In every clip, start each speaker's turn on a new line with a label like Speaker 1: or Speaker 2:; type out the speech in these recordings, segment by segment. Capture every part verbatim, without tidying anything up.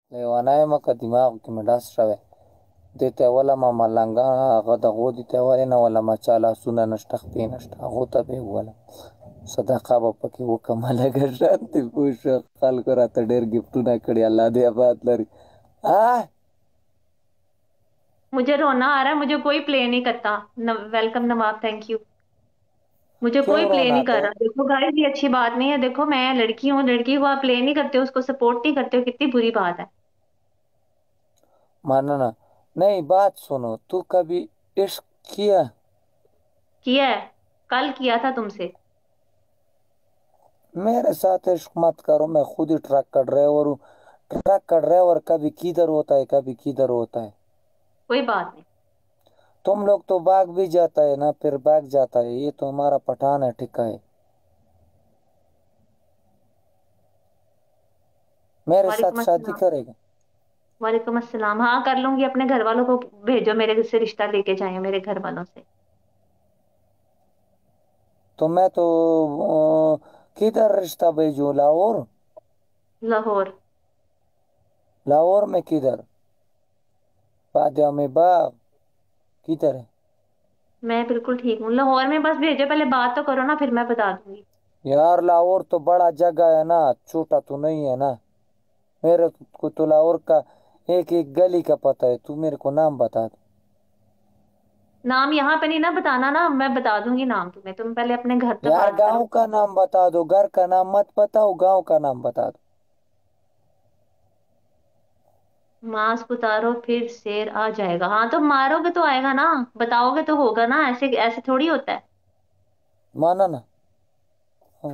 Speaker 1: لیوانای مکه دماغ کې مې ډس شوی دې ته ولمه ملنګه هغه دغو دي ته ولې نه ولمه چا لاسونه نشته خپې نشته هغو ته به یې وولم صدقه به پکې وکړمه لږه شانتې پوه شوه خلکو راته ډېر ګفټونه کړي الله دې آباد لري آه
Speaker 2: مجھے رونا آ رہا ہے، مجھے کوئی پلے نہیں کرتا. Welcome Nawab, thank you. مجھے
Speaker 1: کیوں
Speaker 2: کوئی پلے
Speaker 1: رونا
Speaker 2: نہیں کر
Speaker 1: تو
Speaker 2: رہا. دیکھو گائز، یہ اچھی بات نہیں ہے. دیکھو میں لڑکی ہوں، لڑکی کو آپ پلے نہیں کرتے ہو، اس کو سپورٹ نہیں کرتے ہو، کتنی بری بات ہے.
Speaker 1: ماننا نہیں بات سنو تو کبھی عشق کیا
Speaker 2: کیا ہے، کل کیا تھا تم سے.
Speaker 1: میرے ساتھ عشق مت کرو میں خود ہی ٹرک کا ڈرائیور ہوں ٹرک کا ڈرائیور کبھی کدھر ہوتا ہے کبھی کدھر ہوتا ہے
Speaker 2: کوئی بات نہیں.
Speaker 1: تم لوگ تو بھاگ بھی جاتا ہے نا پھر بھاگ جاتا ہے یہ تو ہمارا پٹھان ہے ٹھیکا ہے میرے ساتھ
Speaker 2: وعلیکم
Speaker 1: شادی
Speaker 2: السلام.
Speaker 1: کرے گا
Speaker 2: وعلیکم السلام. ہاں کر لوں گی. اپنے گھر والوں کو بھیجو، میرے سے رشتہ لے کے جائیں میرے گھر والوں سے.
Speaker 1: تو میں تو آ، کدھر رشتہ بھیجوں لاہور
Speaker 2: لاہور.
Speaker 1: لاہور میں کدھر بادیہ میں باغ کدھر ہے
Speaker 2: میں بالکل ٹھیک ہوں. لاہور میں بس بھیجو، پہلے بات تو کرو نا، پھر میں بتا دوں گی.
Speaker 1: یار لاہور تو بڑا جگہ ہے نا چھوٹا تو نہیں ہے نا میرے کو تو لاہور کا ایک ایک گلی کا پتہ ہے تو میرے کو نام بتا دو
Speaker 2: نام یہاں پہ نہیں نا بتانا نا، میں بتا دوں گی نام تمہیں. تم پہلے اپنے گھر پہ
Speaker 1: یار
Speaker 2: بات کرو.
Speaker 1: گاؤں کا نام بتا دو گھر کا نام مت بتاؤ گاؤں کا نام بتا دو
Speaker 2: ماسک اتارو پھر شیر آ جائے گا. ہاں تو مارو گے تو آئے گا نا، بتاؤ گے تو ہوگا نا. ایسے ایسے تھوڑی ہوتا ہے.
Speaker 1: مانا نا ہاں،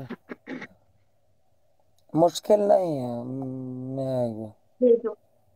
Speaker 1: مشکل نہیں ہے میں آئے گا
Speaker 2: بھیجو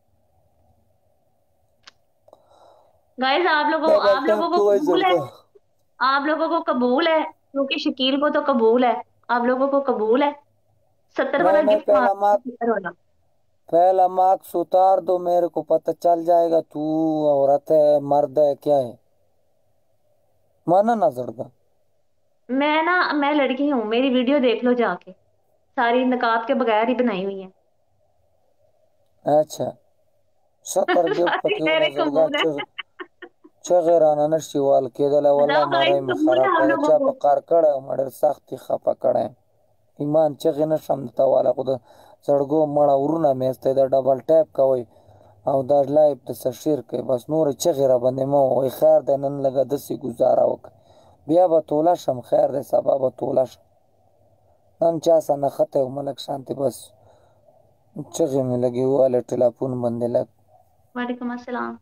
Speaker 2: گائز. آپ لوگوں
Speaker 1: کیا
Speaker 2: آپ
Speaker 1: بولتا ہے
Speaker 2: لوگوں کو
Speaker 1: کوئی
Speaker 2: قبول ہے؟
Speaker 1: زردہ
Speaker 2: آپ لوگوں کو قبول ہے؟ کیونکہ شکیل کو تو قبول ہے. آپ لوگوں کو قبول ہے؟ ستر والا
Speaker 1: نہیں نہیں
Speaker 2: گفٹ
Speaker 1: پہلا
Speaker 2: مارو،
Speaker 1: مارک
Speaker 2: ستر والا.
Speaker 1: پہلا مارکس اتار دو میرے کو پتہ چل جائے گا تو عورت ہے مرد ہے کیا ہے مانا نا زردہ
Speaker 2: میں نا میں لڑکی ہوں، میری ویڈیو دیکھ لو جا کے. ساری نقاب کے بغیر ہی بنائی ہوئی ہیں.
Speaker 1: اچھا ستر گفٹ
Speaker 2: سارے
Speaker 1: پکی
Speaker 2: کہہ
Speaker 1: ہونا
Speaker 2: رہے
Speaker 1: زرگا
Speaker 2: قبول ہے.
Speaker 1: چغیرانا نشی وال کېدله والله
Speaker 2: بتاؤ
Speaker 1: مړی
Speaker 2: گائز،
Speaker 1: مې
Speaker 2: قبول
Speaker 1: خراب
Speaker 2: ہے آپ
Speaker 1: کړه
Speaker 2: لوگوں
Speaker 1: چا
Speaker 2: کو؟
Speaker 1: په قار کړی او ما ډېر سخت یې خفه کړی یم. ایمان چغې نه شم درته والی خو د زړګو مړه ورونه مې ایستی دا ډبل ټایپ کوئ او دا لایف دسه شیر کوي بس نورې چغې را باندې مه ووایئ خیر دی نن لږه داسې ګزاره وکړه بیا به توله شم خیر دی سبا به توله شم نن چا سره نښتی وم لږ شانتې بس چغې مې لږې ووهلې ټیلیفون باندې لږ
Speaker 2: وعلیکم السلام.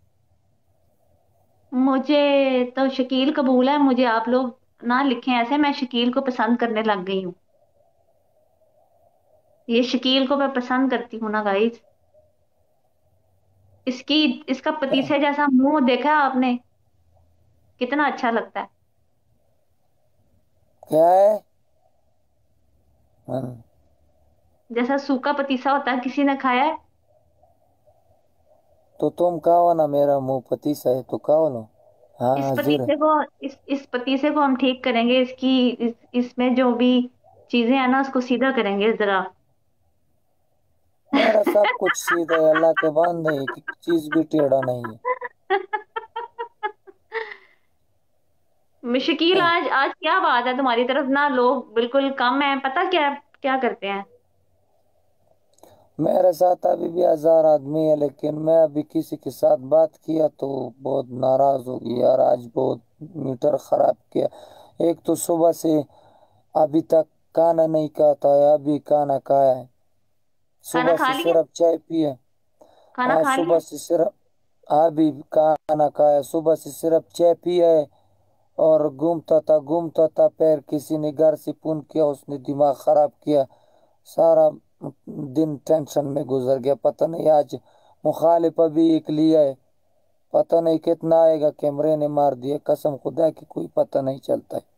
Speaker 2: مجھے تو شکیل قبول ہے. مجھے آپ لوگ نہ لکھیں ایسے، میں شکیل کو پسند کرنے لگ گئی ہوں. یہ شکیل کو میں پسند کرتی ہوں نا گائز. اس کی اس کا پتیسے جیسا منہ دیکھا ہے آپ نے؟ کتنا اچھا لگتا ہے.
Speaker 1: کیا ہے ہاں
Speaker 2: جیسا سوکھا پتیسا ہوتا ہے، کسی نے کھایا ہے؟
Speaker 1: تو تم کہو نا میرا منہ پتیسا ہے تو کہو نا ہاں
Speaker 2: اس
Speaker 1: حاضر ہے
Speaker 2: پتیسے کو اس اس پتیسے کو ہم ٹھیک کریں گے. اس کی اس, اس میں جو بھی چیزیں ہیں نا، اس کو سیدھا کریں گے ذرا.
Speaker 1: میرا سب کچھ سیدھا ہے اللہ کے بندے ایک ایک چیز بھی ٹیڑھا نہیں
Speaker 2: شکیل،
Speaker 1: ہے
Speaker 2: آج آج کیا بات ہے تمہاری طرف نا؟ لوگ بالکل کم ہیں. پتہ کیا کیا کرتے ہیں؟
Speaker 1: میرے ساتھ ابھی بھی ہزار آدمی ہے لیکن میں ابھی کسی کے ساتھ بات کیا تو بہت ناراض ہو گئی یار آج بہت میٹر خراب کیا ایک تو صبح سے ابھی تک کھانا نہیں کھاتا ہے ابھی کھانا کھایا ہے
Speaker 2: کھانا
Speaker 1: صبح
Speaker 2: کھا
Speaker 1: سے
Speaker 2: لیا؟
Speaker 1: صرف چائے پیے
Speaker 2: کھانا
Speaker 1: آج
Speaker 2: کھا لیا؟
Speaker 1: صبح سے صرف ابھی کھانا کھایا صبح سے صرف چائے پیا ہے اور گھومتا تھا گھومتا تھا پیر کسی نے گھر سے فون کیا اس نے دماغ خراب کیا سارا دن ٹینشن میں گزر گیا پتہ نہیں آج مخالف ابھی ایک لیا ہے پتہ نہیں کتنا آئے گا کیمرے نے مار دیا قسم خدا کی کوئی پتہ نہیں چلتا ہے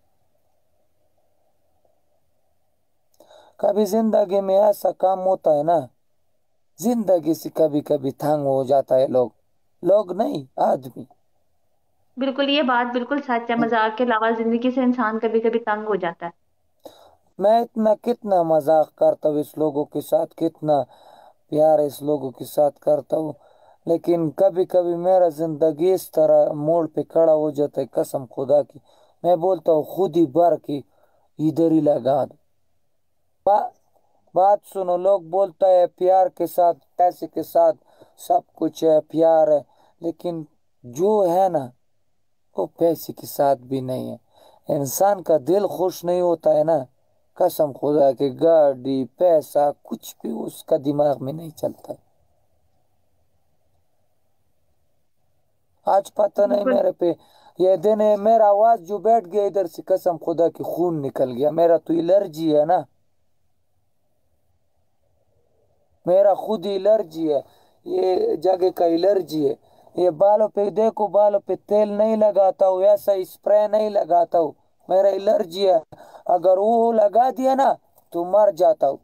Speaker 1: کبھی زندگی میں ایسا کام ہوتا ہے نا زندگی سے کبھی کبھی تنگ ہو جاتا ہے لوگ لوگ نہیں آدمی
Speaker 2: بالکل، یہ بات بالکل سچ ہے. مذاق کے علاوہ زندگی سے انسان کبھی کبھی تنگ ہو جاتا ہے.
Speaker 1: میں اتنا کتنا مذاق کرتا ہوں اس لوگوں کے ساتھ کتنا प्यार इस लोगों के साथ करता हूँ, लेकिन कभी कभी मेरा जिंदगी इस तरह मोड़ पे खड़ा हो जाता है, कसम खुदा की। मैं बोलता हूँ खुद ही भर के इधर ही लगा दो। बा, बात सुनो, लोग बोलता है प्यार के साथ पैसे के साथ सब कुछ है, प्यार है, लेकिन जो है ना वो पैसे के साथ भी नहीं है। इंसान का दिल खुश नहीं होता है ना, कसम खुदा के गाड़ी पैसा कुछ भी उसका दिमाग में नहीं चलता है। आज पता नहीं
Speaker 2: बिल्कुल।
Speaker 1: मेरे पे ये दिन है, मेरा आवाज जो बैठ गया इधर से, कसम खुदा की खून निकल गया। मेरा तो एलर्जी है ना, मेरा खुद एलर्जी है, ये जगह का एलर्जी है। ये बालों पे देखो, बालों पे तेल नहीं लगाता हूँ, ऐसा स्प्रे नहीं लगाता हूँ, मेरा एलर्जी है। अगर वो लगा दिया ना तो मर जाता हूँ।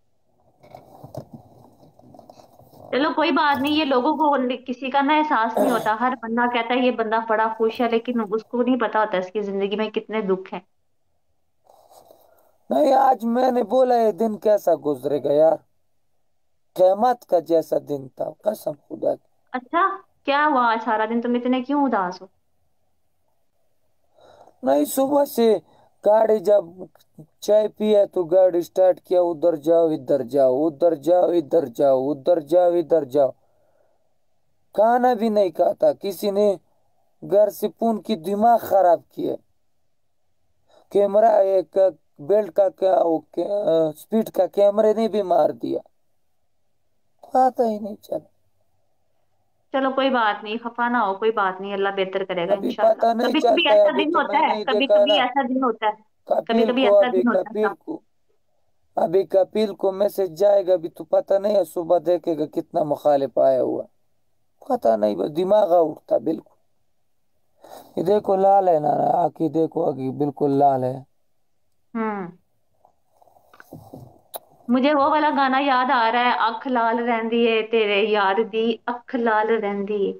Speaker 2: चलो कोई बात नहीं, ये लोगों को नि- किसी का ना एहसास नहीं होता। हर बंदा कहता है ये बंदा बड़ा खुश है, लेकिन उसको नहीं पता होता इसकी जिंदगी में कितने दुख हैं।
Speaker 1: नहीं, आज मैंने बोला ये दिन कैसा गुजरेगा यार, क़यामत का जैसा दिन था, कसम खुदा की।
Speaker 2: अच्छा, क्या हुआ आज सारा दिन तुम इतने क्यों उदास हो?
Speaker 1: नहीं, सुबह से गाड़ी जब चाय पिया तो गाड़ी स्टार्ट किया, उधर जाओ इधर जाओ, उधर जाओ इधर जाओ, उधर जाओ इधर जाओ, खाना भी नहीं खाता। किसी ने घर से फोन की दिमाग खराब किया, कैमरा एक बेल्ट का क्या वो स्पीड का कैमरे ने भी मार दिया, पता ही नहीं चला।
Speaker 2: चलो कोई बात नहीं, खफा ना हो, कोई बात नहीं, अल्लाह बेहतर करेगा
Speaker 1: अभी
Speaker 2: इंशाल्लाह।
Speaker 1: पता नहीं
Speaker 2: कभी कभी
Speaker 1: चलता है,
Speaker 2: ऐसा
Speaker 1: अभी
Speaker 2: दिन
Speaker 1: तो
Speaker 2: होता है,
Speaker 1: मैंने ही
Speaker 2: कभी
Speaker 1: देखा है
Speaker 2: कभी
Speaker 1: ना,
Speaker 2: ऐसा दिन होता है, कभी
Speaker 1: कपिल
Speaker 2: कभी
Speaker 1: को,
Speaker 2: ऐसा
Speaker 1: अभी
Speaker 2: दिन होता है
Speaker 1: कपिल
Speaker 2: साहब।
Speaker 1: को अभी कपिल को मैसेज जाएगा, अभी तो पता नहीं है, सुबह देखेगा कितना मुखालिफ आया हुआ, पता नहीं, बस दिमाग उठता बिल्कुल। ये देखो लाल है ना, आखी देखो आगे बिल्कुल लाल है।
Speaker 2: हम्म। मुझे वो वाला गाना याद आ रहा है, अख लाल रहंदी है तेरे यार दी, अख लाल रहंदी है।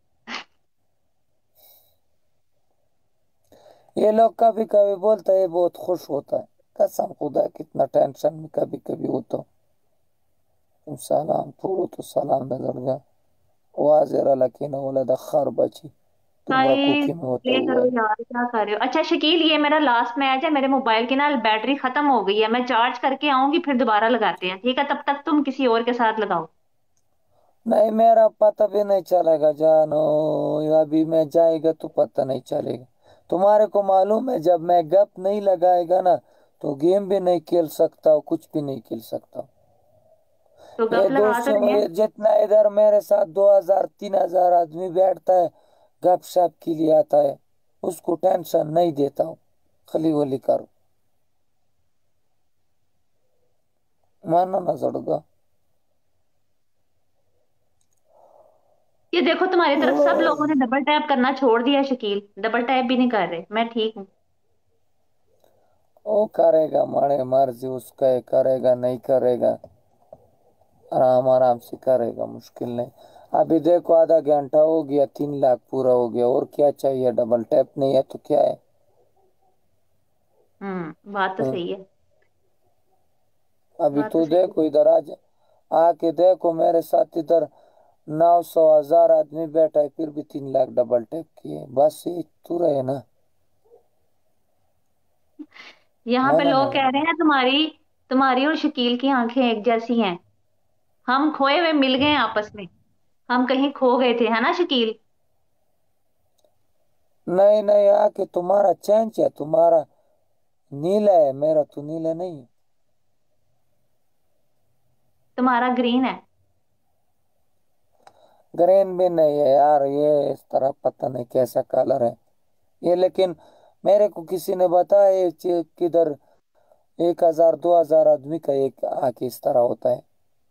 Speaker 1: ये लोग कभी कभी बोलता है बहुत खुश होता है, कसम खुदा कितना टेंशन में कभी कभी होता हूँ। तुम सलाम थोड़ो तो सलाम नजर वाजेरा लकीना वलद खर बची, तुमरा
Speaker 2: हाय,
Speaker 1: कुकी में होता
Speaker 2: प्ले
Speaker 1: हुआ
Speaker 2: करो
Speaker 1: है।
Speaker 2: यार, क्या कर रहे हो? अच्छा शकील, ये मेरा लास्ट मैच है, मेरे मोबाइल की ना बैटरी खत्म हो गई है, मैं चार्ज करके आऊंगी फिर दोबारा लगाते हैं, ठीक है? तब तक तुम किसी और के साथ लगाओ।
Speaker 1: नहीं, मेरा पता भी नहीं चलेगा जानो, अभी मैं जाएगा तो पता नहीं चलेगा। तुम्हारे को मालूम है, जब मैं गप नहीं लगाएगा ना तो गेम भी नहीं खेल सकता हूँ, कुछ भी नहीं खेल सकता हूँ।
Speaker 2: तो
Speaker 1: ये
Speaker 2: गप लगा तो
Speaker 1: दोस्तों,
Speaker 2: रहे हैं।
Speaker 1: ये जितना इधर मेरे साथ दो हजार तीन हजार आदमी बैठता है, गप शप के लिए आता है, उसको टेंशन नहीं देता हूँ, खली वली करो, मानो ना जड़गा।
Speaker 2: ये देखो तुम्हारी तरफ सब लोगों ने डबल टैप करना छोड़ दिया शकील, डबल टैप भी नहीं कर रहे। मैं ठीक हूँ।
Speaker 1: वो करेगा, मारे मर्जी उसका है, करेगा नहीं करेगा, आराम आराम से करेगा, मुश्किल नहीं। अभी देखो आधा घंटा हो गया, तीन लाख पूरा हो गया, और क्या चाहिए? डबल टैप नहीं है तो क्या है?
Speaker 2: हम्म, बात तो
Speaker 1: हम्म,
Speaker 2: सही है।
Speaker 1: अभी
Speaker 2: बात तो
Speaker 1: तो
Speaker 2: सही है।
Speaker 1: देखो इधर आज आके देखो मेरे साथ इधर नौ सौ हजार आदमी बैठा है, फिर भी तीन लाख डबल टैप किए, बस ये तो रहे ना,
Speaker 2: यहाँ पे
Speaker 1: माना ना
Speaker 2: लोग कह रहे
Speaker 1: जरा।
Speaker 2: हैं तुम्हारी तुम्हारी और शकील की आंखें एक जैसी हैं। हम खोए हुए मिल गए आपस में। हम कहीं खो गए थे, है ना शकील?
Speaker 1: नहीं नहीं, आके तुम्हारा चेंज है, तुम्हारा नीला है, मेरा तो नीला नहीं है।
Speaker 2: तुम्हारा ग्रीन है।
Speaker 1: ग्रीन भी नहीं है यार, ये इस तरह पता नहीं कैसा कलर है ये, लेकिन मेरे को किसी ने बताया ये चीज किधर एक हजार दो हजार आदमी का एक आंख इस तरह होता है।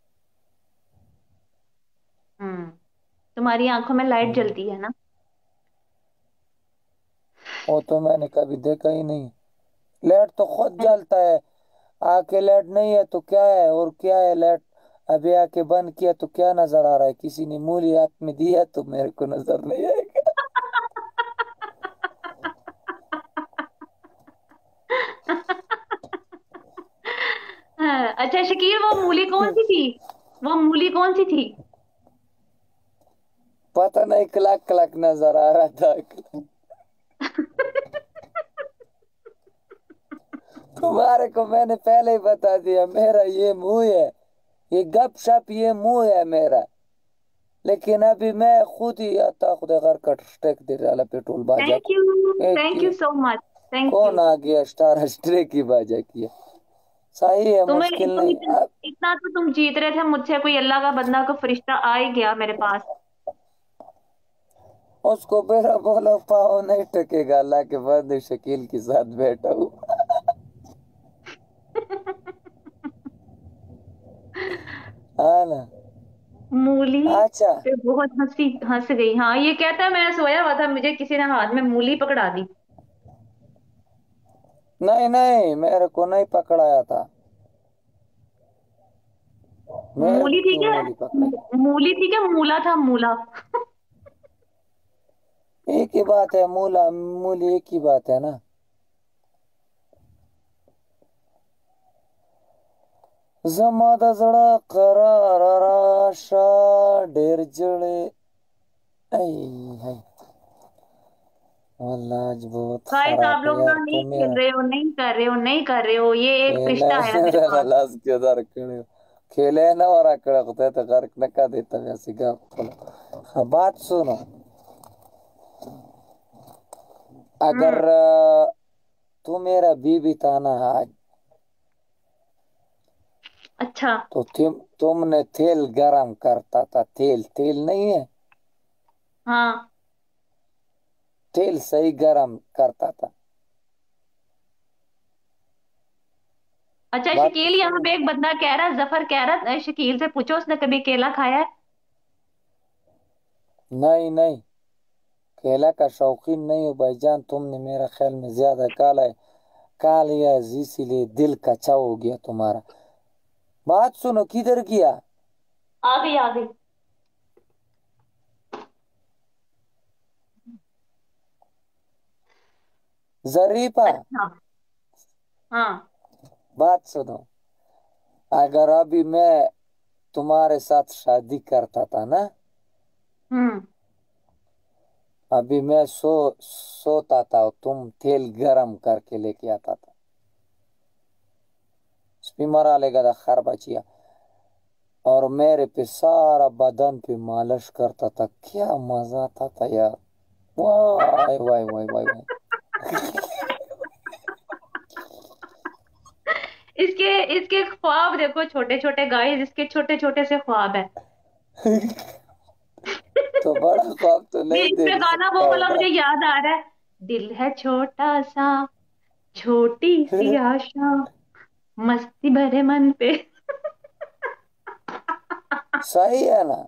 Speaker 2: हम्म। तुम्हारी आंखों में लाइट
Speaker 1: हम्म,
Speaker 2: जलती है ना।
Speaker 1: वो तो मैंने कभी देखा ही नहीं, लाइट तो खुद जलता है। आके लाइट नहीं है तो क्या है, और क्या है लाइट? अभी आके बंद किया तो क्या नजर आ रहा है? किसी ने मूली आंख में दिया तो मेरे को नजर नहीं आएगा।
Speaker 2: हाँ, अच्छा शकील, वो मूली कौन सी थी? वो मूली कौन सी थी?
Speaker 1: पता नहीं, क्लक क्लक नजर आ रहा था। तुम्हारे को मैंने पहले ही बता दिया, मेरा ये मुंह है, ये गप शप ये मुंह है मेरा। लेकिन अभी मैं खुद ही आता खुद घर कट स्टेक दे रहा पेट्रोल बाजा
Speaker 2: थैंक
Speaker 1: को।
Speaker 2: यू,
Speaker 1: एक
Speaker 2: थैंक यू
Speaker 1: की
Speaker 2: सो मच, थैंक
Speaker 1: कौन
Speaker 2: यू।
Speaker 1: आ गया स्टार स्ट्रे की बाजा किया। सही है,
Speaker 2: तुम्हें
Speaker 1: मुश्किल
Speaker 2: तुम
Speaker 1: नहीं
Speaker 2: इतना,
Speaker 1: अब।
Speaker 2: इतना तो तुम जीत रहे थे मुझसे, कोई अल्लाह का बंदा को फरिश्ता आ ही गया मेरे पास।
Speaker 1: उसको मेरा बोला पाओ नहीं टकेगा, अल्लाह के बंदे शकील के साथ बैठा हूँ। हाँ ना।
Speaker 2: मूली
Speaker 1: अच्छा,
Speaker 2: पे बहुत हंसी हंस गई। हाँ, ये कहता है मैं सोया हुआ था, मुझे किसी ने हाथ में मूली पकड़ा दी।
Speaker 1: नहीं नहीं, मेरे को नहीं पकड़ाया था। मेरे को
Speaker 2: मूली थी
Speaker 1: क्यों
Speaker 2: क्या?
Speaker 1: मूली पकड़ेगा।
Speaker 2: मूली थी क्या, मूला था, मूला?
Speaker 1: एक ही बात है, मूला मूली एक ही बात है ना। زما د زړه قرار راشه ډېر جړې. ای هی والله آج بہت
Speaker 2: गाइस,
Speaker 1: خراب
Speaker 2: आप
Speaker 1: है
Speaker 2: लोग
Speaker 1: यार
Speaker 2: ना
Speaker 1: تو
Speaker 2: नहीं
Speaker 1: میرا
Speaker 2: खेल रहे हो, नहीं कर रहे हो, नहीं कर रहे हो, ये एक
Speaker 1: खेले
Speaker 2: फरिश्ता आया मेरे पास।
Speaker 1: لاس के दर कणे खेले ना और अकड़ होता है तो घर न का देता वैसे का खोलो। हाँ, बात सुनो। अगर
Speaker 2: हम्म।
Speaker 1: अ, तू मेरा बीबी था ना आज,
Speaker 2: अच्छा।
Speaker 1: तो तुम तुमने तेल गरम करता था, तेल तेल नहीं है,
Speaker 2: हाँ।
Speaker 1: तेल सही गरम करता था।
Speaker 2: अच्छा
Speaker 1: बात तो
Speaker 2: शकील, यहाँ
Speaker 1: सुनो।
Speaker 2: पे एक बंदा कह रहा है, जफर कह रहा है, शकील से पूछो उसने कभी केला खाया है?
Speaker 1: नहीं नहीं, केला का शौकीन नहीं हो भाईजान, तुमने मेरा ख्याल में ज्यादा काला है, खा लिया है, इसीलिए दिल कच्चा हो गया तुम्हारा। बात सुनो, किधर गया
Speaker 2: आ गई, आ गई।
Speaker 1: जरीफा।
Speaker 2: अच्छा। हाँ।
Speaker 1: बात सुनो, अगर अभी मैं तुम्हारे साथ शादी करता था ना,
Speaker 2: हम्म।
Speaker 1: अभी मैं सो सोता था, तुम तेल गरम करके लेके आता था, स्पीमर लेगा था खरबचिया, और मेरे पे सारा बदन पे मालिश करता था, क्या मजा आता था यार। वाह वाह वाह वाह वाह।
Speaker 2: इसके इसके ख्वाब देखो, छोटे छोटे गाइस, इसके छोटे छोटे से ख्वाब है।
Speaker 1: तो बड़ा ख्वाब तो
Speaker 2: ये
Speaker 1: नहीं
Speaker 2: इस पे
Speaker 1: देख
Speaker 2: गाना वो
Speaker 1: सकता हूँ
Speaker 2: वाला
Speaker 1: ना।
Speaker 2: मुझे याद आ रहा है। दिल है छोटा सा, छोटी सी आशा, मस्ती भरे मन पे।
Speaker 1: सही है ना।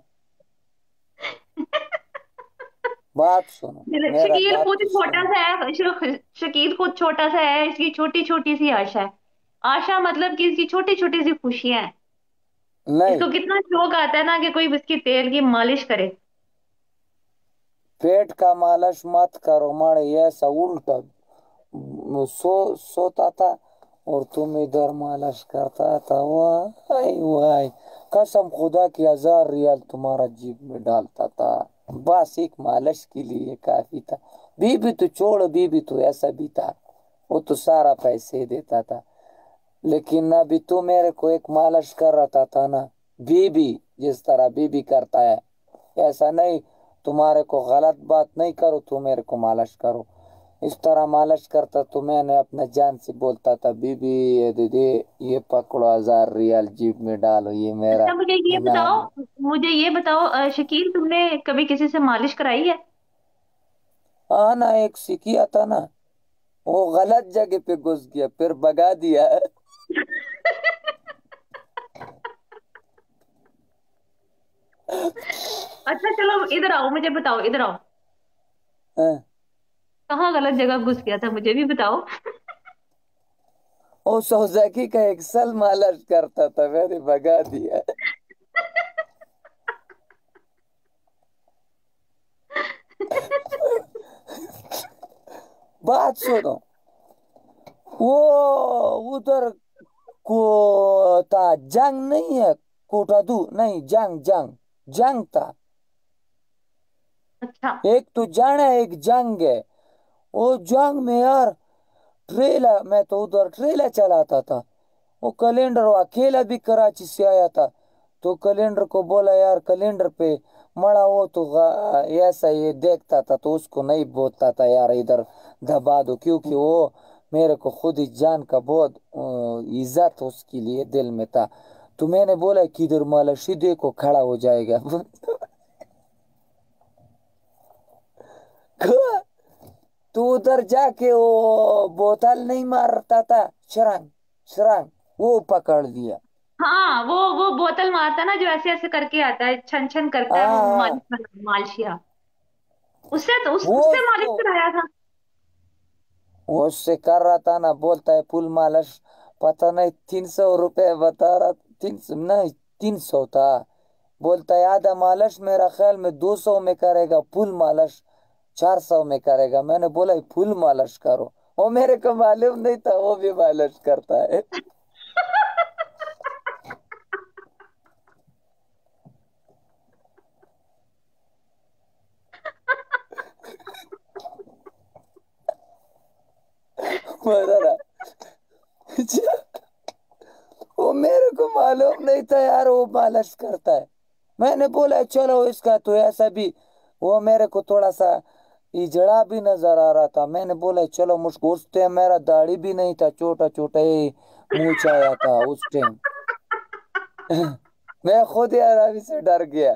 Speaker 1: बात सुनो, मेरा
Speaker 2: शकील
Speaker 1: बात
Speaker 2: खुद
Speaker 1: तो
Speaker 2: छोटा
Speaker 1: सुनो।
Speaker 2: सा है, श- शकील खुद छोटा सा है, इसकी छोटी छोटी सी आशा है। आशा मतलब कि इसकी छोटी छोटी सी खुशियां हैं।
Speaker 1: नहीं,
Speaker 2: इसको कितना शौक आता है ना कि कोई इसकी तेल की मालिश करे।
Speaker 1: पेट का मालिश मत करो मारे, ऐसा उल्टा सो सोता था और तुम इधर मालिश करता था। वाह वाह, कसम खुदा की हजार रियाल तुम्हारा जीप में डालता था, बस एक मालिश के लिए काफी था। बीबी तो छोड़, बीबी तो ऐसा भी था, वो तो सारा पैसे देता था। लेकिन अभी तू मेरे को एक मालिश कर रहा था ना, बीबी जिस तरह बीबी करता है, ऐसा नहीं। तुम्हारे को गलत बात नहीं करो, तू मेरे को मालिश करो, इस तरह मालिश करता तो मैंने अपने जान से बोलता था, बीबी ये दीदी ये पकड़ो, हजार रियाल जीप में डालो, ये मेरा
Speaker 2: अच्छा मुझे ये बताओ,
Speaker 1: इनाम।
Speaker 2: मुझे ये बताओ अ, शकील, तुमने कभी किसी से मालिश कराई है?
Speaker 1: हाँ ना, एक सिकिया था ना, वो गलत जगह पे घुस गया, फिर भगा दिया।
Speaker 2: अच्छा चलो इधर आओ, मुझे बताओ, इधर आओ।
Speaker 1: हाँ,
Speaker 2: कहाँ गलत जगह घुस गया था, मुझे भी बताओ।
Speaker 1: वो सोजाकी का एक्सल मालिश करता था, मैंने भगा दिया। बात सुनो, वो उधर को था जंग नहीं है, کوٹا دو نہیں جنگ جنگ جنگ تھا
Speaker 2: اچھا
Speaker 1: ایک تو جان ہے ایک جنگ ہے وہ جنگ میں یار ٹریلا میں تو ادھر ٹریلا چلاتا تھا وہ کیلنڈر وہ اکیلا بھی کراچی سے آیا تھا تو کیلنڈر کو بولا یار کیلنڈر پہ مڑا وہ تو ایسا یہ دیکھتا تھا تو اس کو نہیں بولتا تھا یار ادھر دبا دو کیونکہ وہ میرے کو خود ہی جان کا بہت عزت اس کے لیے دل میں تھا تو میں نے بولا کدھر مالا شیدے کو کھڑا ہو جائے گا تو ادھر جا کے وہ بوتل نہیں مارتا تھا شرنگ شرنگ وہ پکڑ دیا
Speaker 2: ہاں وہ وہ بوتل مارتا نا جو ایسے ایسے کر کے آتا ہے چھن چھن کرتا ہے وہ
Speaker 1: ہاں ہاں
Speaker 2: مالش والا مالشیا اس سے تو اس,
Speaker 1: وہ
Speaker 2: اس سے
Speaker 1: اس
Speaker 2: مالش
Speaker 1: کو
Speaker 2: کرایا تھا
Speaker 1: وہ اس سے کر رہا تھا نا بولتا ہے پل مالش پتہ نہیں تین سو روپے بتا رہا تین سو نہیں تین سو تھا بولتا ہے آدھا مالش میرا خیال میں دو سو میں کرے گا پل مالش چار سو میں کرے گا میں نے بولا پھول مالش کرو وہ میرے کو معلوم نہیں تھا وہ بھی مالش کرتا ہے مزہ وہ میرے کو معلوم نہیں تھا یار وہ مالش کرتا ہے میں نے بولا چلو اس کا تو ایسا بھی وہ میرے کو تھوڑا سا اجڑا بھی نظر آ رہا تھا میں نے بولا چلو مجھ کو اس ٹائم میرا داڑھی بھی نہیں تھا چھوٹا چھوٹا ہی منہ آیا تھا اس ٹائم میں خود یار ابھی سے ڈر گیا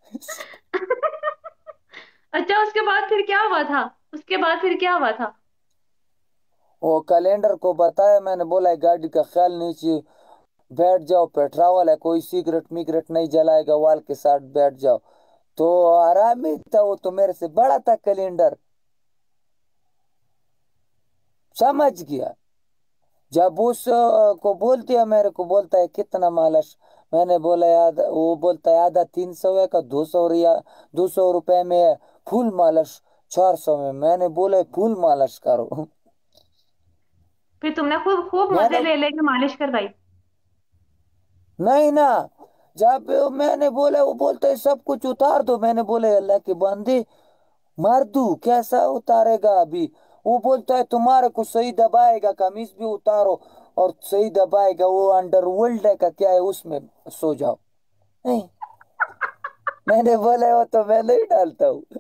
Speaker 2: اچھا اس کے بعد پھر کیا ہوا تھا اس کے بعد پھر کیا ہوا تھا
Speaker 1: وہ کیلنڈر کو بتایا میں نے بولا گاڑی کا خیال نیچے بیٹھ جاؤ پیٹراول ہے کوئی سگریٹ میگریٹ نہیں جلائے گا وال کے ساتھ بیٹھ جاؤ تو آرام ہی تھا وہ تو میرے سے بڑا تھا کیلنڈر سمجھ گیا جب اس کو بولتی ہے میرے کو بولتا ہے کتنا مالش میں نے بولا یاد وہ بولتا ہے آدھا تین سو ہے کا دو سو ریا دو سو روپے میں ہے پھول مالش چار سو میں میں نے بولا پھول مالش کرو
Speaker 2: پھر تم نے خوب خوب
Speaker 1: میں نے
Speaker 2: مزے لے لے کے مالش کروائی
Speaker 1: نہیں نا جب میں نے بولا وہ بولتا ہے سب کچھ اتار دو میں نے بولا اللہ کے بندے مردو کیسا اتارے گا ابھی وہ بولتا ہے تمہارے کو صحیح دبائے گا قمیض بھی اتارو اور صحیح دبائے گا وہ انڈر ورلڈ کا کیا ہے اس میں سو جاؤ نہیں میں نے بولا وہ تو میں نہیں ڈالتا ہوں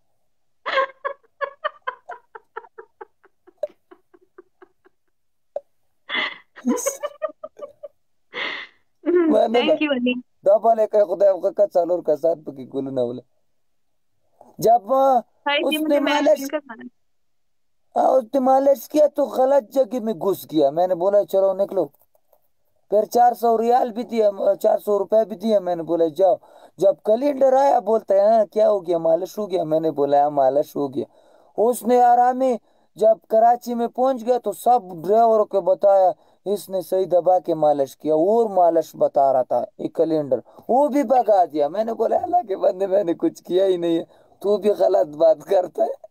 Speaker 1: میں نے
Speaker 2: تھینک یو علی
Speaker 1: ڈبل ایک خدا کا چالور کا ساتھ پکی گولو نہ بولے جب
Speaker 2: بھائی جی
Speaker 1: اس نے
Speaker 2: مجھے میش
Speaker 1: مالش
Speaker 2: مل کر کھانا
Speaker 1: اس نے مالش کیا تو غلط جگہ میں گھس گیا میں نے بولا چلو نکلو پھر چار سو ریال بھی دیا چار سو روپے بھی دیا میں نے بولا جاؤ جب کیلنڈر آیا بولتا ہے ہاں کیا ہو گیا مالش ہو گیا میں نے بولا ہاں مالش ہو گیا اس نے آرام جب کراچی میں پہنچ گیا تو سب ڈرائیوروں کو بتایا اس نے صحیح دبا کے مالش کیا اور مالش بتا رہا تھا ایک کیلنڈر وہ بھی بگا دیا میں نے بولا اللہ کے بندے میں نے کچھ کیا ہی نہیں ہے تو بھی غلط بات کرتا ہے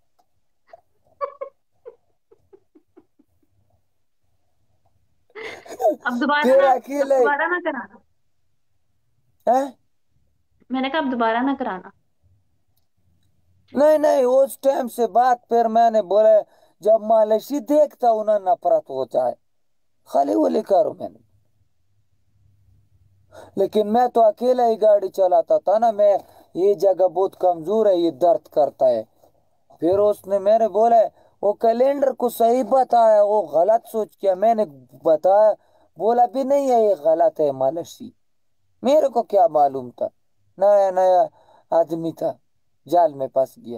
Speaker 2: اب دوبارہ
Speaker 1: پھر
Speaker 2: نہ اب
Speaker 1: اکیلے
Speaker 2: دوبارہ نہ کرانا
Speaker 1: ہاں
Speaker 2: میں نے کہا اب دوبارہ نہ کرانا
Speaker 1: نہیں نہیں اس ٹائم سے بات پھر میں نے بولا جب مالشی دیکھتا ہوں نا نفرت ہوتا ہے خالی وہ لکھا رو میں نے لیکن میں تو اکیلا ہی گاڑی چلاتا تھا نا میں یہ جگہ بہت کمزور ہے یہ درد کرتا ہے پھر اس نے میں نے بولا وہ کیلنڈر کو صحیح بتایا وہ غلط سوچ کیا میں نے بتایا بولا بھی نہیں ہے یہ غلط ہے مالشی میرے کو کیا معلوم تھا نیا نیا آدمی تھا جال میں پھنس گیا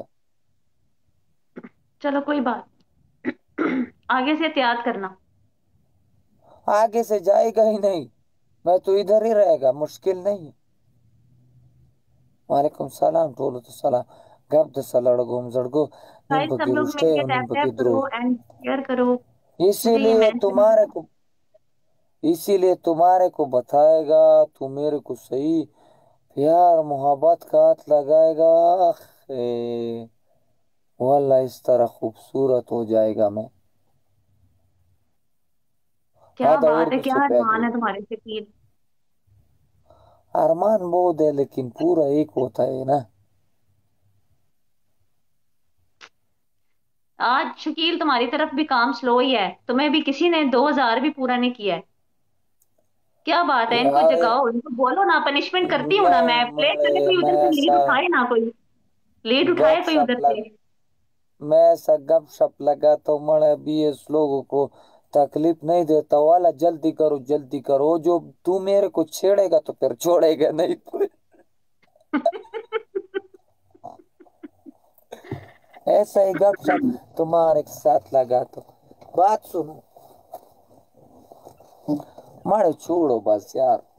Speaker 2: چلو کوئی بات آگے سے احتیاط کرنا
Speaker 1: آگے سے جائے گا ہی نہیں میں تو ادھر ہی رہے گا مشکل نہیں وعلیکم السلام ٹولو تو سلام گپ د سلاڑ گوم زڑگو نم
Speaker 2: بھائی
Speaker 1: بگی
Speaker 2: سب لوگ
Speaker 1: رشتے
Speaker 2: مل کے
Speaker 1: نم
Speaker 2: ٹیپ
Speaker 1: بگی
Speaker 2: ٹیپ
Speaker 1: درو
Speaker 2: کرو اینڈ شیئر کرو
Speaker 1: اسی
Speaker 2: مجھے یہ
Speaker 1: لیے
Speaker 2: مینشن
Speaker 1: تمہارے
Speaker 2: کرنا
Speaker 1: کو اسی لیے تمہارے کو بتائے گا تو میرے کو صحیح پیار محبت کا ہاتھ لگائے گا واللہ اس طرح خوبصورت ہو جائے گا میں
Speaker 2: کیا
Speaker 1: آدھا
Speaker 2: بات ہے
Speaker 1: اردو
Speaker 2: کیا
Speaker 1: سے پہ
Speaker 2: ارمان
Speaker 1: دو
Speaker 2: ہے تمہارے سے پیر
Speaker 1: ارمان بہت ہے لیکن پورا ایک ہوتا ہے نا.
Speaker 2: آج شکیل تمہاری طرف بھی کام سلو ہی ہے، تمہیں بھی کسی نے دو ہزار بھی پورا نہیں کیا ہے. کیا بات ہے، ان کو
Speaker 1: یار
Speaker 2: جگاؤ، ان کو بولو نا، پنشمنٹ کرتی ہوں نا
Speaker 1: میں
Speaker 2: میں، پلے کرے
Speaker 1: میں
Speaker 2: کوئی ادھر
Speaker 1: میں
Speaker 2: سے لیڈ
Speaker 1: ایسا
Speaker 2: اٹھائے نا، کوئی لیڈ اٹھائے
Speaker 1: گپ
Speaker 2: کوئی
Speaker 1: شپ
Speaker 2: ادھر
Speaker 1: لگ
Speaker 2: سے.
Speaker 1: میں ایسا گپ شپ لگا تو میں بھی اس لوگوں کو تکلیف نہیں دیتا والا. جلدی کرو جلدی کرو، جو تو میرے کو چھیڑے گا تو پھر چھوڑے گا نہیں. ایسا ہی گپ شپ تمہارے ساتھ لگا تو بات سنو. مارے چھوڑو بس یار.